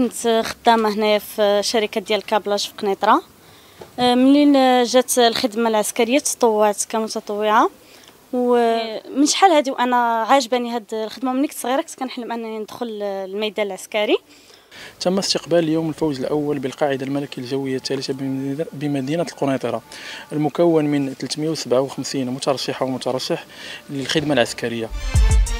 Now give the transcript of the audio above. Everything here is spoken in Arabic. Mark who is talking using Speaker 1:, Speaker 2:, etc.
Speaker 1: كنت خدامة هنايا في شركة ديال الكابلاج في قنيطرة. منين جات الخدمة العسكرية تطوعت كمتطوعة، ومن شحال هادي وانا عاجباني هاد الخدمة. ملي كنت صغيرة كنت كنحلم انني ندخل الميدان العسكري.
Speaker 2: تم استقبال اليوم الفوز الأول بالقاعدة الملكية الجوية الثالثة بمدينة القنيطرة، المكون من 357 مترشحة ومترشح للخدمة العسكرية.